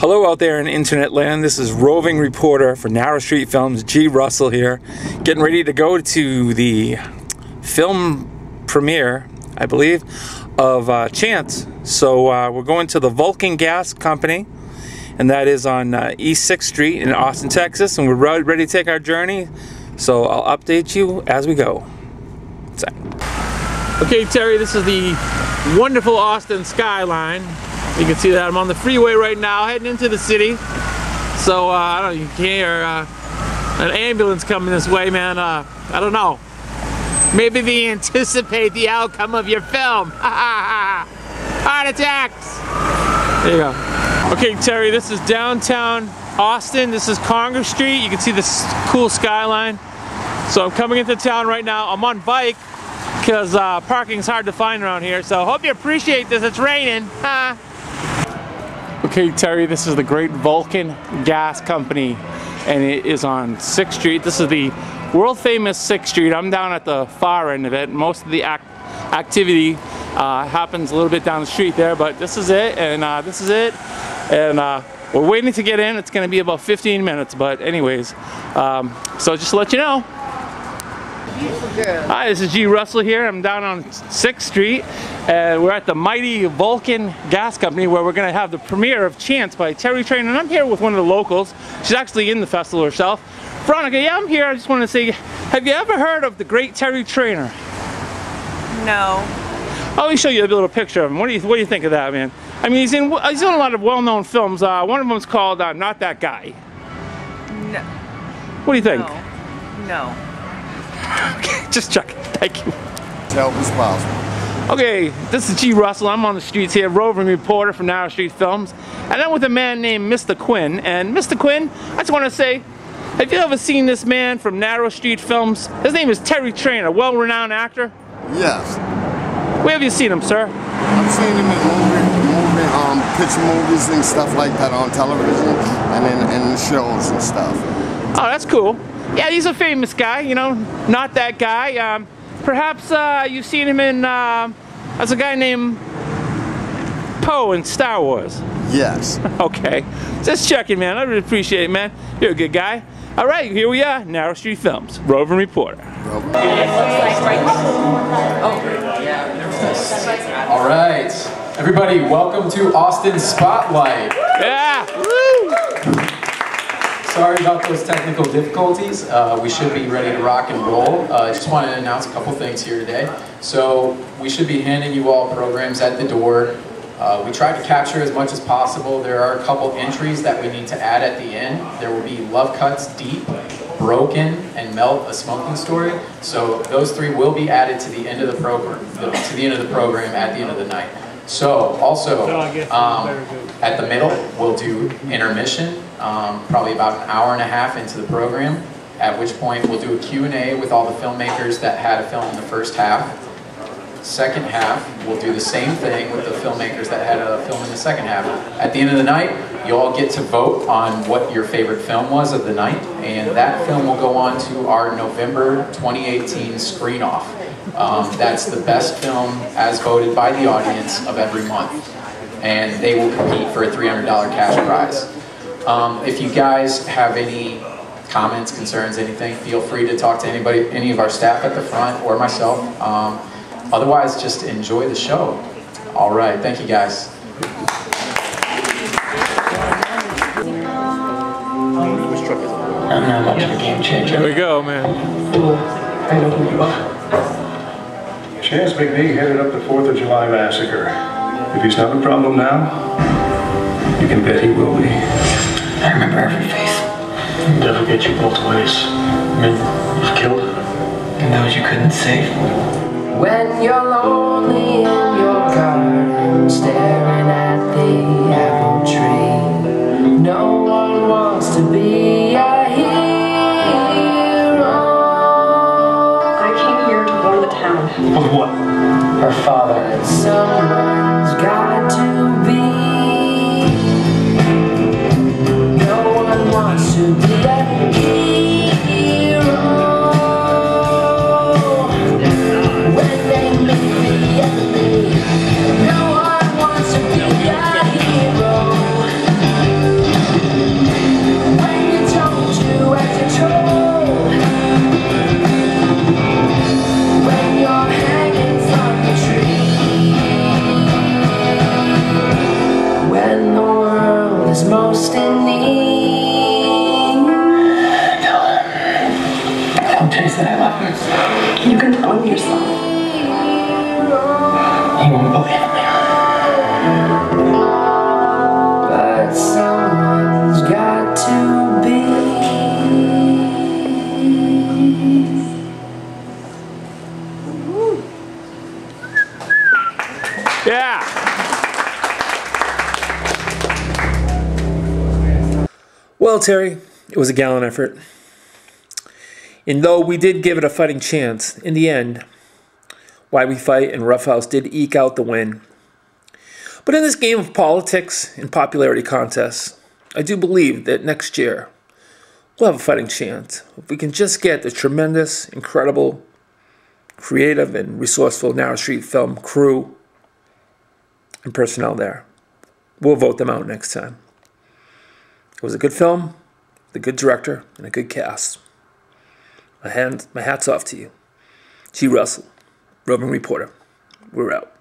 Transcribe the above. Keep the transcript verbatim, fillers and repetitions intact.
Hello out there in internet land. This is roving reporter for Narrow Street Films, G. Russell here, getting ready to go to the film premiere, I believe, of uh, Chance. So uh, we're going to the Vulcan Gas Company, and that is on uh, East sixth Street in Austin, Texas, and we're ready to take our journey. So I'll update you as we go. So. Okay, Terry, this is the wonderful Austin skyline. You can see that I'm on the freeway right now, heading into the city. So uh, I don't know, you can hear uh, an ambulance coming this way, man. Uh, I don't know. Maybe they anticipate the outcome of your film. Heart attacks. There you go. Okay, Terry, this is downtown Austin. This is Congress Street. You can see this cool skyline. So I'm coming into town right now. I'm on bike because uh, parking's hard to find around here. So hope you appreciate this. It's raining. Okay, Terry, this is the Great Vulcan Gas Company, and it is on sixth Street. This is the world famous sixth Street. I'm down at the far end of it. Most of the act activity uh, happens a little bit down the street there, but this is it, and uh, this is it. And uh, we're waiting to get in. It's going to be about fifteen minutes, but anyways, um, so just to let you know. Hi, this is G. Russell here. I'm down on sixth Street, and we're at the mighty Vulcan Gas Company, where we're going to have the premiere of Chance by Terry Trainer. And I'm here with one of the locals. She's actually in the festival herself. Veronica, yeah, I'm here. I just want to say, have you ever heard of the great Terry Trainer? No. I'll let me show you a little picture of him. What do you What do you think of that, man? I mean, he's in he's in a lot of well-known films. Uh, one of them's called uh, Not That Guy. No. What do you think? No. No. Okay, just checking. Thank you. Help as possible. Okay, this is G. Russell. I'm on the streets here, roving reporter for Narrow Street Films, and I'm with a man named Mister Quinn. And Mister Quinn, I just want to say, have you ever seen this man from Narrow Street Films? His name is Terry Trainer, well-renowned actor. Yes. Where have you seen him, sir? I've seen him in movie, movie, um, picture movies and stuff like that on television, and in, in shows and stuff. Oh, that's cool. Yeah, he's a famous guy, you know, Not That Guy. Um, perhaps uh, you've seen him in, uh, as a guy named Poe in Star Wars. Yes. Okay, just checking, man. I really appreciate it, man. You're a good guy. All right, here we are, Narrow Street Films, roving reporter. All right, everybody, welcome to Austin Spotlight. Yeah. Woo. Sorry about those technical difficulties. Uh, we should be ready to rock and roll. I uh, just wanted to announce a couple things here today. So we should be handing you all programs at the door. Uh, we tried to capture as much as possible. There are a couple entries that we need to add at the end. There will be Love Cuts Deep, Broken, and Melt, a Smoking Story. So those three will be added to the end of the program, to the end of the program at the end of the night. So also, um, at the middle, we'll do intermission. Um, probably about an hour and a half into the program, at which point we'll do a Q and A with all the filmmakers that had a film in the first half. Second half, we'll do the same thing with the filmmakers that had a film in the second half. At the end of the night, you all get to vote on what your favorite film was of the night, and that film will go on to our November twenty eighteen screen-off. Um, that's the best film as voted by the audience of every month, and they will compete for a three hundred dollar cash prize. Um, if you guys have any comments, concerns, anything, feel free to talk to anybody, any of our staff at the front or myself. Um, otherwise, just enjoy the show. All right, thank you guys. I'm not much of a game changer. Here we go, man. I know who you are. Chance McNee headed up the fourth of July massacre. If he's not a problem now, you can bet he will be. I remember every face. I'll never get you both ways. I mean, you've killed And those you couldn't save. When you're lonely in your car, staring at the apple tree, no one wants to be a hero. I came here to warn the town. Of what? Her father. Someone's got to be. No one wants to be a hero. When they make the enemy, no one wants to be a hero. was most in need. Tell him. Tell Chase that I love him. You can tell him yourself. He won't believe me. But someone's got to be. Yeah. Well, Terry, it was a gallant effort. And though we did give it a fighting chance, in the end, Why We Fight and Rough House did eke out the win. But in this game of politics and popularity contests, I do believe that next year we'll have a fighting chance. If we can just get the tremendous, incredible, creative, and resourceful Narrow Street Film crew and personnel there, we'll vote them out next time. It was a good film, with a good director, and a good cast. My, hand, my hat's off to you. G. Russell, roving reporter. We're out.